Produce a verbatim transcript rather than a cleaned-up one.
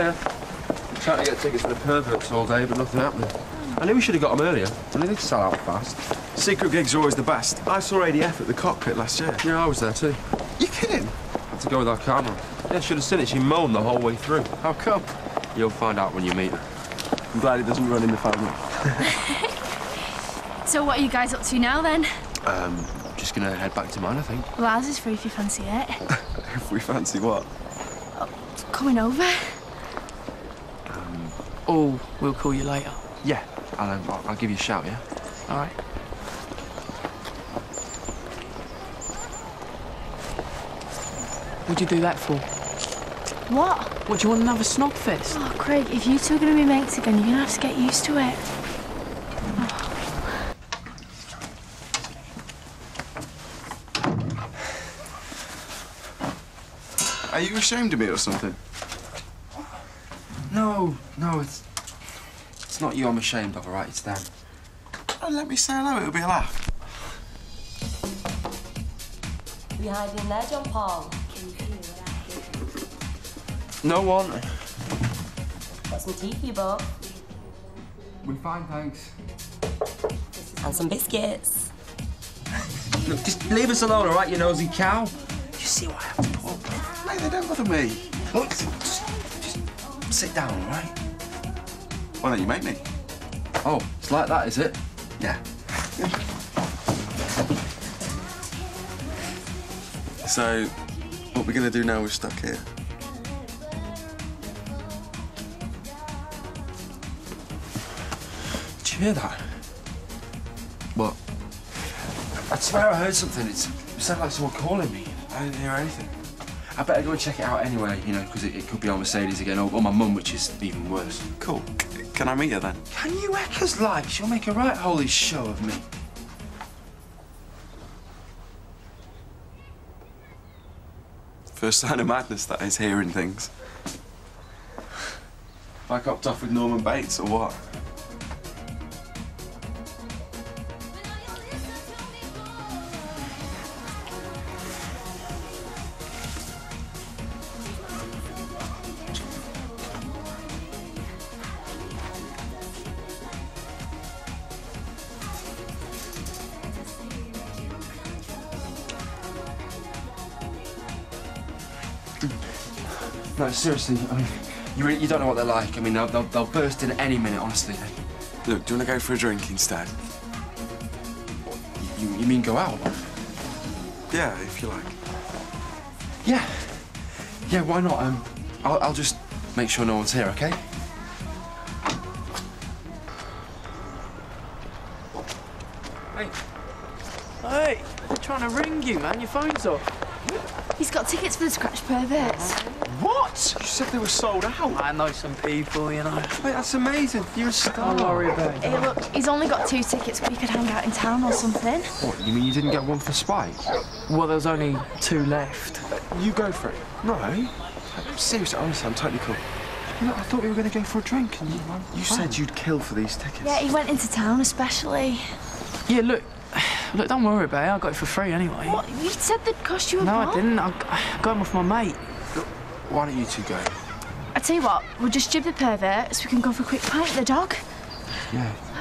Hiya. Trying to get tickets for the perverts all day, but nothing happening. I knew we should have got them earlier, and they did sell out fast. Secret gigs are always the best. I saw A D F at the cockpit last year. Yeah, I was there too. You kidding? Had to go with our camera. Yeah, should have seen it. She moaned the whole way through. How come? You'll find out when you meet her. I'm glad it doesn't run in the family. So what are you guys up to now, then? Um, just gonna head back to mine, I think. Well, ours is free if you fancy it. If we fancy what? Oh, coming over. Um, Oh, we'll call you later. yeah, I'll, um, I'll, I'll give you a shout, yeah? All right. What'd you do that for? What? What, do you want another snog fest? Oh, Craig, if you two are going to be mates again, you're going to have to get used to it. Are you ashamed of me or something? No, no, it's... It's not you I'm ashamed of, all right? It's them. Oh, let me say hello, it'll be a laugh. Behind your ledge on Paul. Can you hear what I hear? No one. Got some tea for you, Bob. We're fine, thanks. And some biscuits. Look, just leave us alone, all right, you nosy cow? You see what happened, Paul? Mate, they don't bother me. Look, just, just sit down, all right? Why don't you make me? Oh, it's like that, is it? Yeah. So, what we're gonna do now, we're stuck here. Did you hear that? What? I swear I heard something. It's, it sounded like someone calling me. I didn't hear anything. I better go and check it out anyway, you know, because it, it could be on Mercedes again, or, or my mum, which is even worse. Cool. C can I meet her then? Can you Eckers like? She'll make a right holy show of me. First sign of madness, that is, hearing things. Have I copped off with Norman Bates, or what? No, seriously, I mean, you, really, you don't know what they're like. I mean, they'll, they'll, they'll burst in any minute, honestly. Look, do you want to go for a drink instead? You, you mean go out? Yeah, if you like. Yeah. Yeah, why not? Um, I'll, I'll just make sure no one's here, OK? Hey. Hey, they're trying to ring you, man. Your phone's off. He's got tickets for the Scratch Perverts. What? You said they were sold out. I know some people, you know. Mate, that's amazing. You're a star. Don't worry about it. Hey, look, he's only got two tickets, but he could hang out in town or something. What, you mean you didn't get one for Spike? Well, there's only two left. You go for it. No. Seriously, honestly, I'm totally cool. Look, I thought we were going to go for a drink and you... You said you'd kill for these tickets. Yeah, he went into town especially. Yeah, look. Look, don't worry about it. I got it for free anyway. What? You said they'd cost you a No, bob? I didn't. I, I got them off my mate. Look, why don't you two go? I tell you what, we'll just jib the pervert so we can go for a quick pint with the dog. Yeah.